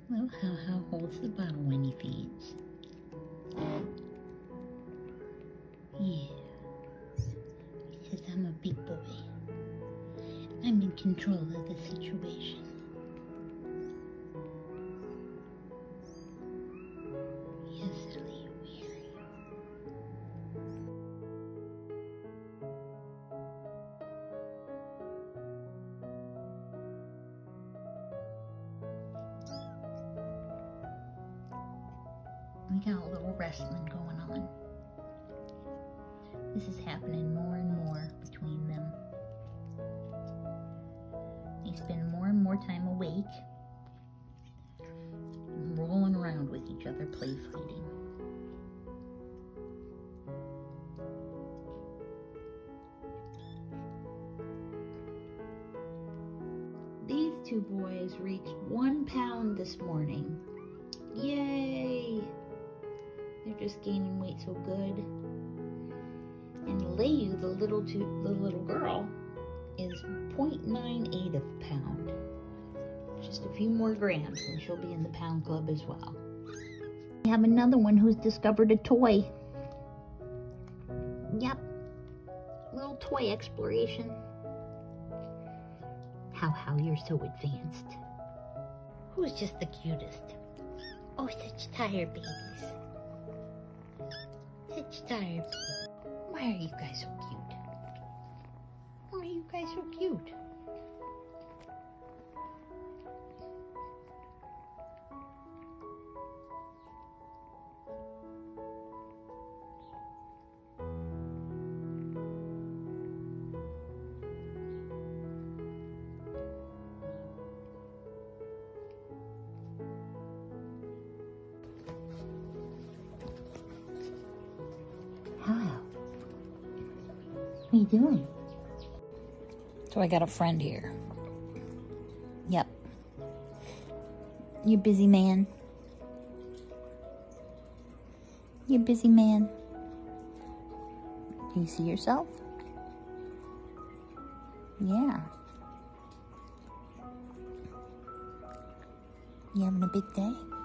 Well, how holds the bottle when he feeds? Yeah. He says, I'm a big boy. I'm in control of the situation. Yes, Ellie, we hear you. We got a little wrestling going on. This is happening more and more between them. They spend more and more time awake, rolling around with each other, play fighting. These two boys reached 1 pound this morning. Yay! They're just gaining weight so good. And Leyu, the little girl, is 0.98 of a pound. Just a few more grams and she'll be in the pound club as well. We have another one who's discovered a toy. Yep, little toy exploration. How you're so advanced. Who's just the cutest? Oh, such tired babies. Such tired babies. Why are you guys so cute? Why are you guys so cute? Hello. What are you doing? So I got a friend here. Yep. You busy man? You busy man? Do you see yourself? Yeah. You having a big day?